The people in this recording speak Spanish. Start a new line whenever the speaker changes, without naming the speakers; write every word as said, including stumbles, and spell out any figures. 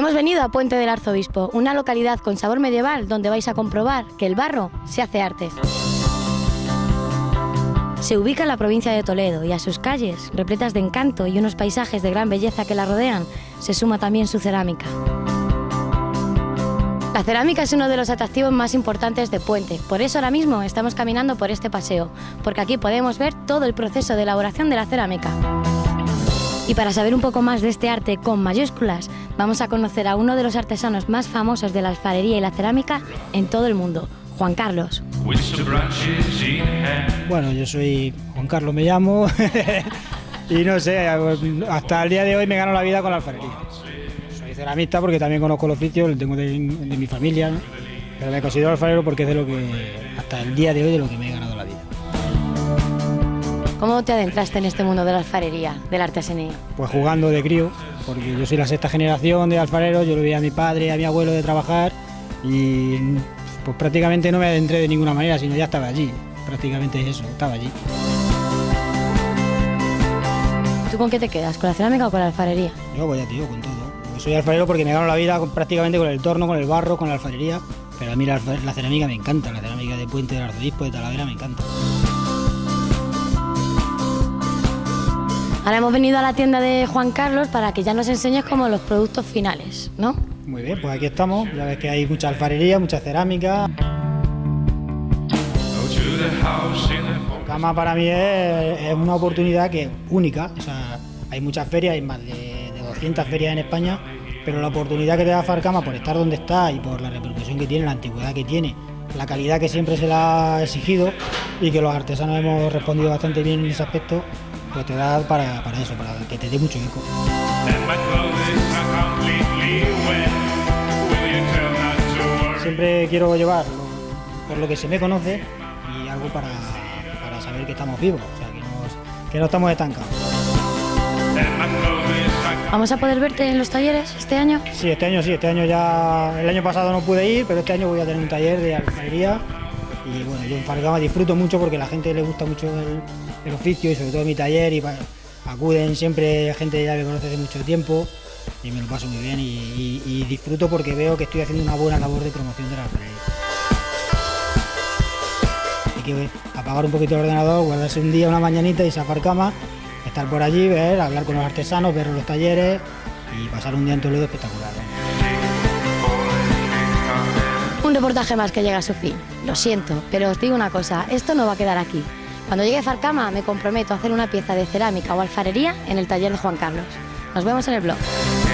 Hemos venido a Puente del Arzobispo, una localidad con sabor medieval donde vais a comprobar que el barro se hace arte. Se ubica en la provincia de Toledo y a sus calles, repletas de encanto y unos paisajes de gran belleza que la rodean, se suma también su cerámica. La cerámica es uno de los atractivos más importantes de Puente, por eso ahora mismo estamos caminando por este paseo, porque aquí podemos ver todo el proceso de elaboración de la cerámica. Y para saber un poco más de este arte con mayúsculas, vamos a conocer a uno de los artesanos más famosos de la alfarería y la cerámica en todo el mundo, Juan Carlos.
Bueno, yo soy Juan Carlos, me llamo, y no sé, hasta el día de hoy me gano la vida con la alfarería. Soy ceramista porque también conozco el oficio, lo tengo de, de mi familia, ¿no? Pero me considero alfarero porque es de lo que, hasta el día de hoy, de lo que me he ganado la vida.
¿Cómo te adentraste en este mundo de la alfarería, de la artesanía?
Pues jugando de crío, porque yo soy la sexta generación de alfareros, yo lo veía a mi padre y a mi abuelo de trabajar y pues prácticamente no me adentré de ninguna manera, sino ya estaba allí, prácticamente es eso, estaba allí.
¿Tú con qué te quedas, con la cerámica o con la alfarería?
Yo voy a tío, con todo. Yo soy alfarero porque me gano la vida con, prácticamente con el torno, con el barro, con la alfarería, pero a mí la, la cerámica me encanta, la cerámica de Puente del Arzobispo, de Talavera me encanta.
Ahora hemos venido a la tienda de Juan Carlos para que ya nos enseñes como los productos finales, ¿no?
Muy bien, pues aquí estamos, ya ves que hay mucha alfarería, mucha cerámica. Cama para mí es, es una oportunidad que es única, o sea, hay muchas ferias, hay más de, de doscientas ferias en España, pero la oportunidad que te da Farcama por estar donde está y por la repercusión que tiene, la antigüedad que tiene, la calidad que siempre se le ha exigido y que los artesanos hemos respondido bastante bien en ese aspecto, pues te da para, para eso, para que te dé mucho eco. Siempre quiero llevar lo, por lo que se me conoce y algo para, para saber que estamos vivos, o sea, que, nos, que no estamos estancados.
¿Vamos a poder verte en los talleres este año?
Sí, este año sí, este año ya, el año pasado no pude ir, pero este año voy a tener un taller de alfarería. Y bueno, yo en Farcama disfruto mucho porque a la gente le gusta mucho el, el oficio y sobre todo mi taller y pa, acuden siempre gente ya que conoce hace mucho tiempo y me lo paso muy bien y, y, y disfruto porque veo que estoy haciendo una buena labor de promoción de la alfarería. Hay que apagar un poquito el ordenador, guardarse un día, una mañanita y irse a Farcama, estar por allí, ver, hablar con los artesanos, ver los talleres y pasar un día en Toledo espectacular, ¿no?
Un reportaje más que llega a su fin. Lo siento, pero os digo una cosa, esto no va a quedar aquí. Cuando llegue a Farcama me comprometo a hacer una pieza de cerámica o alfarería en el taller de Juan Carlos. Nos vemos en el blog.